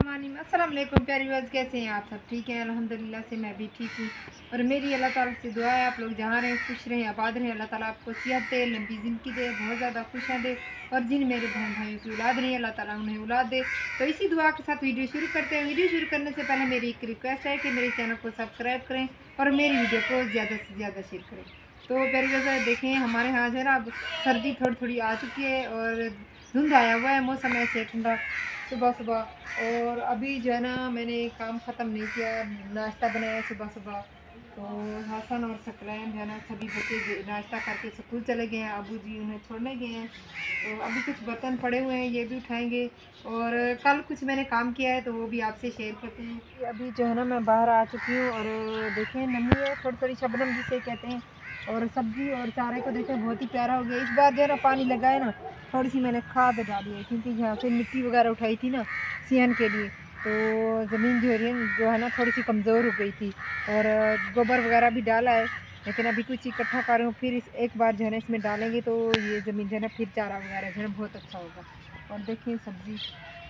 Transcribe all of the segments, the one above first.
अस्सलाम वालेकुम प्यारी व्यूअर्स, कैसे हैं आप सब? ठीक हैं अल्हम्दुलिल्लाह से मैं भी ठीक हूँ। और मेरी अल्लाह ताला से दुआ है आप लोग जहाँ रहें खुश रहें, आबाद रहें। अल्लाह ताला आपको सेहत दे, लंबी ज़िंदगी दे, बहुत ज़्यादा खुशियाँ दे। और जिन मेरे बहन भाइयों की औलाद नहीं अल्लाह ताला उन्हें औलाद दे। तो इसी दुआ के साथ वीडियो शुरू करते हैं। वीडियो शुरू करने से पहले मेरी एक रिक्वेस्ट है कि मेरे चैनल को सब्सक्राइब करें और मेरी वीडियो को ज़्यादा से ज़्यादा शेयर करें। तो प्यारी व्यूअर्स देखें, हमारे यहाँ जो है ना अब सर्दी थोड़ी थोड़ी आ चुकी है और धुंध आया हुआ है, मौसम ऐसे ठंडा सुबह सुबह। और अभी जो है ना मैंने काम ख़त्म नहीं किया, नाश्ता बनाया सुबह सुबह। तो हसन और सकलैन जो है ना सभी बच्चे नाश्ता करके स्कूल चले गए हैं, अबू जी उन्हें छोड़ने गए हैं। तो अभी कुछ बर्तन पड़े हुए हैं, ये भी उठाएंगे। और कल कुछ मैंने काम किया है तो वो भी आपसे शेयर करते हैं। कि अभी जो है ना मैं बाहर आ चुकी हूँ और देखें नमी है, थोड़ी थोड़ी शबनम जिसे कहते हैं। और सब्ज़ी और चारे को देखें बहुत ही प्यारा हो गया। इस बार जो है ना पानी लगा है ना, थोड़ी सी मैंने खाद डाली है क्योंकि यहाँ से मिट्टी वगैरह उठाई थी ना सियान के लिए। तो ज़मीन जो है ना थोड़ी सी कमज़ोर हो गई थी और गोबर वगैरह भी डाला है। लेकिन अभी कुछ इकट्ठा कर रही हूँ, फिर इस एक बार जो है ना इसमें डालेंगे तो ये ज़मीन जो है ना फिर चारा वगैरह जो है ना बहुत अच्छा होगा। और देखिए सब्ज़ी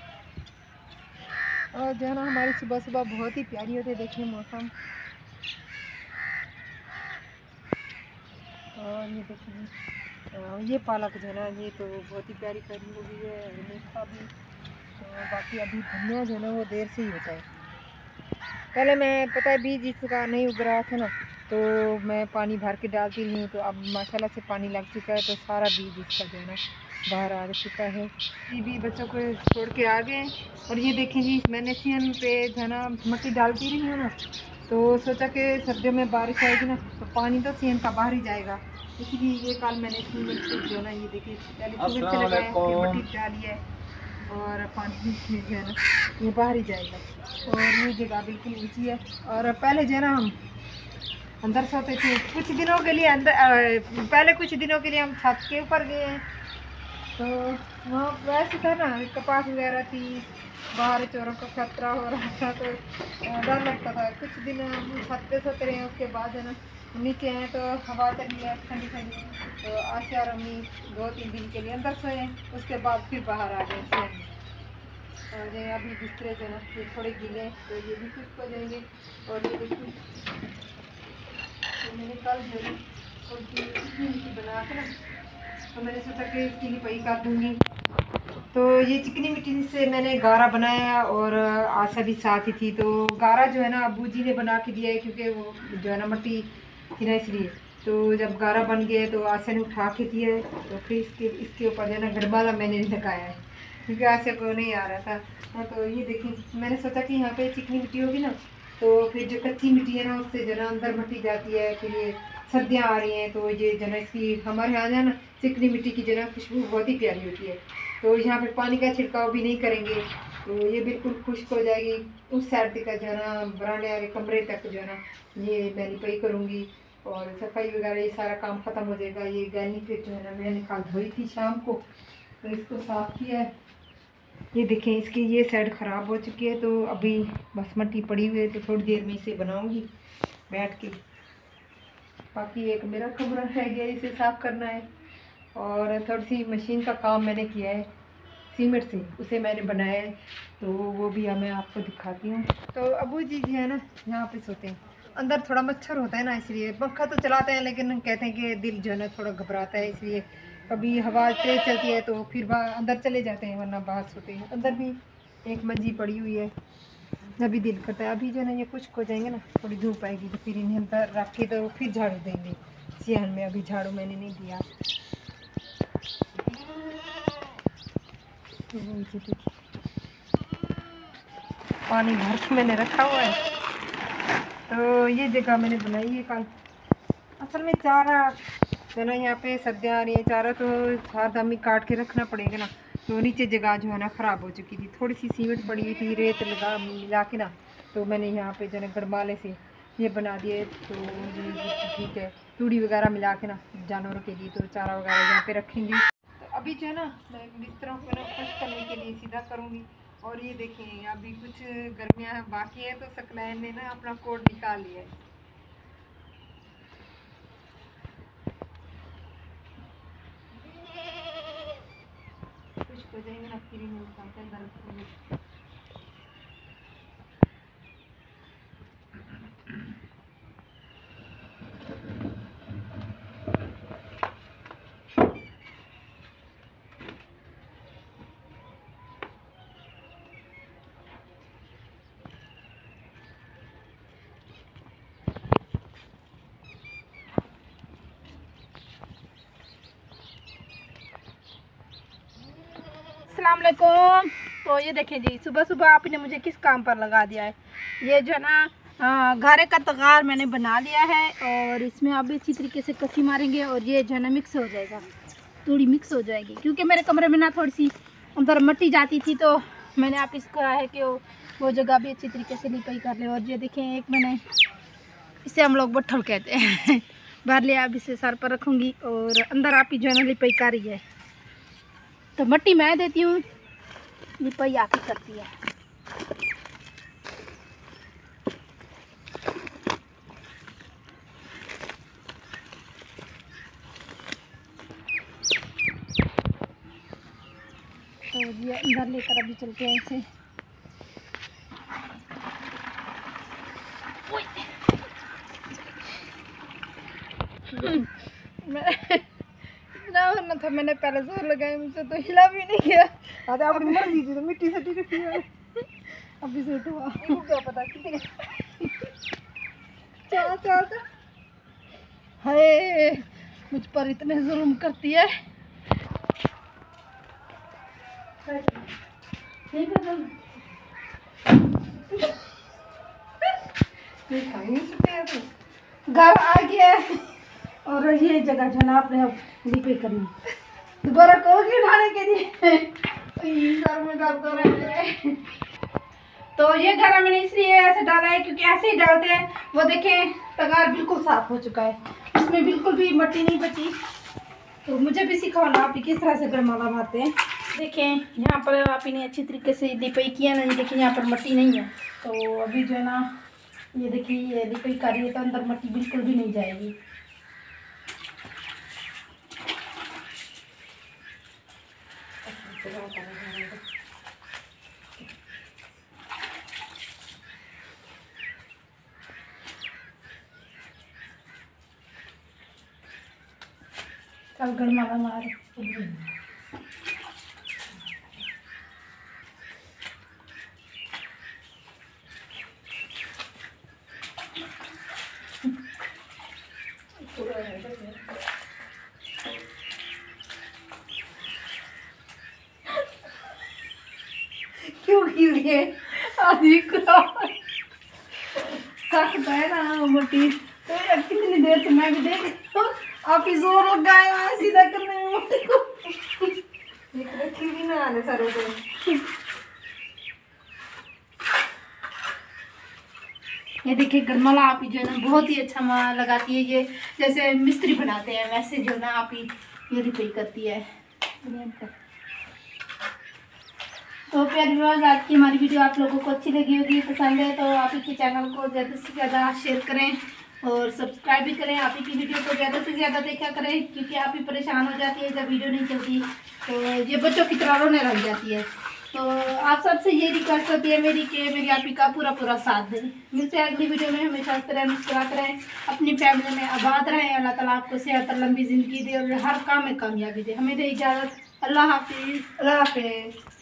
और जो है ना हमारी सुबह सुबह बहुत ही प्यारी होती है। देखिए मौसम, और ये देखिए ये पालक जो है ना ये तो बहुत ही प्यारी प्यारी हो गई है, और मेथा भी। तो बाकी अभी धनिया जो है ना वो देर से ही होता है। पहले मैं पता है बीज इसका नहीं उग रहा था ना, तो मैं पानी भर के डालती रही हूँ। तो अब माशाल्लाह से पानी लग चुका है तो सारा बीज इसका जो है ना बाहर आ चुका है। ये भी बच्चों को छोड़ के आ गए। और ये देखें जी, मैंने सीन पे जो है ना मिट्टी डालती रही हूँ ना, तो सोचा कि सर्दियों में बारिश आएगी ना तो पानी तो सीन का बाहर ही जाएगा। इसलिए ये कल मैंने सीमेंट से जो है ना ये देखिए पहले सीमेंट से लगाया, फिर मिट्टी डाली है और पानी जो है ना ये बाहर ही जाएगा। और ये जगह बिल्कुल ऊंची है। और पहले जो है ना हम अंदर सोते थे कुछ दिनों के लिए, पहले कुछ दिनों के लिए हम छत के ऊपर गए हैं। तो वहाँ वैसे था ना कपास वगैरह थी, बाहर चोरों का खतरा हो रहा था तो डर लगता था। कुछ दिन हम छत पे सोते रहे, उसके बाद है ना नीचे आए तो हवा चली है ठंडी ठंडी। तो आशा और अम्मी 2-3 दिन के लिए अंदर सोए, उसके बाद फिर बाहर आ गए सोने। और ये अभी बिस्तरे जो है ना ये थोड़े गीले हैं तो ये भी खुश्क हो जाएंगे। और ये देखिए तो मैंने कल जो है थोड़ी चिकनी बना के ना, तो मैंने सोचा कि इसकी लिपाई कर दूँगी। तो ये चिकनी मिट्टी से मैंने गारा बनाया और आशा भी साथ ही थी। तो गारा जो है ना अबू जी ने बना के दिया है क्योंकि वो जो है ना मिट्टी थी ना इसलिए। तो जब गारा बन गया तो आशा ने उठा के दिया है। तो फिर इसके ऊपर जो है ना गढ़माला मैंने लगाया है क्योंकि आशा को नहीं आ रहा था। हाँ, तो ये देखिए मैंने सोचा कि यहाँ पे चिकनी मिट्टी होगी ना तो फिर जो कच्ची मिट्टी है ना उससे जो है ना अंदर मिट्टी जाती है। फिर ये सर्दियाँ आ रही हैं तो ये जो है ना इसकी हमारे यहाँ जो है ना चिकनी मिट्टी की जो है ना खुशबू बहुत ही प्यारी होती है। तो यहाँ पे पानी का छिड़काव भी नहीं करेंगे तो ये बिल्कुल खुश्क हो जाएगी। उस साइड तक का जो है ना बरामदे वाले कमरे तक जो है ना ये मैं लिपाई करूँगी और सफाई वगैरह ये सारा काम ख़त्म हो जाएगा। ये गैनी पे जो है ना मैंने कल धोई थी शाम को, तो इसको साफ़ किया है। ये देखें इसकी ये साइड ख़राब हो चुकी है तो अभी बस मिट्टी पड़ी हुई है तो थोड़ी देर में इसे बनाऊँगी बैठ के। बाकी एक मेरा कमरा रह गया, इसे साफ़ करना है। और थोड़ी सी मशीन का काम मैंने किया है सीमेंट से, उसे मैंने बनाया है तो वो भी मैं आपको दिखाती हूँ। तो अबू जी जो है ना यहाँ पे सोते हैं, अंदर थोड़ा मच्छर होता है ना इसलिए पंखा तो चलाते हैं लेकिन कहते हैं कि दिल जो है ना थोड़ा घबराता है, इसलिए कभी हवा तेज चलती है तो फिर बाहर अंदर चले जाते हैं वरना बाहर सोते हैं। अंदर भी एक मंजी पड़ी हुई है, अभी दिल करता है। अभी जो है ना ये खुश्क हो जाएंगे ना, थोड़ी धूप आएगी तो फिर इन्हें अंदर रख के तो फिर झाड़ू देंगे सियान में। अभी झाड़ू मैंने नहीं दिया। पानी भर के मैंने रखा हुआ है। तो ये जगह मैंने बनाई है कल। असल में चारा जो ना यहाँ पे सर्दियाँ आ रही है, चारा तो साथ हमें काट के रखना पड़ेगा ना। तो नीचे जगह जो है ना ख़राब हो चुकी थी, थोड़ी सी सीमेंट पड़ी हुई थी रेत लगा मिला के ना, तो मैंने यहाँ पे जो है गड़माले से ये बना दिए। तो ये ठीक है, तूड़ी वगैरह मिला के ना जानवरों के लिए तो चारा वगैरह यहाँ पे रखेंगे। तो अभी जो है ना मैं बिस्तरों को ना खुश करने के लिए सीधा करूँगी। और ये देखें अभी कुछ गर्मियाँ बाकी है तो सकलैन ने ना अपना कोट निकाल लिया है। खुश हो जाएंगे ना फिर इन्हें उठाते हैं अंदर रखेंगे। अस्सलाम वालेकुम। तो ये देखें जी, सुबह सुबह आपने मुझे किस काम पर लगा दिया है। ये जो है ना घारे का तगार मैंने बना लिया है और इसमें आप अच्छी तरीके से कसी मारेंगे और ये जो है ना मिक्स हो जाएगा, थोड़ी मिक्स हो जाएगी। क्योंकि मेरे कमरे में ना थोड़ी सी अंदर मिट्टी जाती थी, तो मैंने आप इसको है कि वो जगह भी अच्छी तरीके से लिपाई कर ले। और ये देखें, एक मैंने इसे हम लोग बट्ठल कहते हैं भर लिया। अब इसे सर पर रखूँगी और अंदर आप ही जो है ना लिपाई कर रही है। तो मिट्टी मैं देती हूँ, लिपाई आप ही करती है। तो ये अंदर लेकर अभी चलते हैं इसे। ना था, मैंने पहले जोर लगाया, मुझसे तो हिला भी नहीं गया। अरे अपनी मर्जी थी तो मिट्टी से टिक है। अभी से उठवा क्या पता कितने चाचा हाय, मुझ पर इतने जुल्म करती है। घर आ गया और ये जगह जो ना आपने अब लिपाई करनी, दोबारा कहोगे उठाने के लिए। सर में दर्द हो रहा है। तो ये घर मैंने इसलिए ऐसे डाला है क्योंकि ऐसे ही डालते हैं। वो देखें, तगार बिल्कुल साफ हो चुका है, इसमें बिल्कुल भी मिट्टी नहीं बची। तो मुझे भी सिखाना आप किस तरह से गरमाला मारते हैं। देखें यहाँ पर आप इन्हें अच्छी तरीके से लिपाई किया ना, देखिए यहाँ पर मिट्टी नहीं है। तो अभी जो है ना ये देखिए, ये लिपाई कर रही है तो अंदर मिट्टी बिल्कुल भी नहीं जाएगी। कल गरमाला मार क्यों गिरे आदि सकता है ना मोटी। तो यार कितनी देर से मैं भी देख रही हूँ, आप ही जोर लगाए हुए हैं सीधा करने में मोटी को। रखी भी ना आने सरों पे। ये देखिए गरमाला आप ही जो है ना बहुत ही अच्छा लगाती है। ये जैसे मिस्त्री बनाते हैं वैसे जो ना आप ही ये लिपाई करती है। तो प्यारे व्यूअर्स, आज की हमारी वीडियो आप लोगों को अच्छी लगी होगी, पसंद है तो आप ही के चैनल को ज़्यादा से ज़्यादा शेयर करें और सब्सक्राइब भी करें। आप ही की वीडियो को ज़्यादा से ज़्यादा देखा करें, क्योंकि आप ही परेशान हो जाती है जब वीडियो नहीं चलती, तो ये बच्चों की तरह रोने लग जाती है। तो आप सबसे ये रिक्वेस्ट होती है मेरी कि मेरी आप ही का पूरा साथ दें। मिलते हैं अगली वीडियो में। हमेशा इस तरह मुस्कुराते रहें, अपनी फैमिली में आबाद रहें। अल्लाह ताला आपको सेहत और लंबी ज़िंदगी दे और हर काम में कामयाबी दे। हमें दे इजाज़त। अल्लाह हाफिज़। अल्लाह हाफिज़।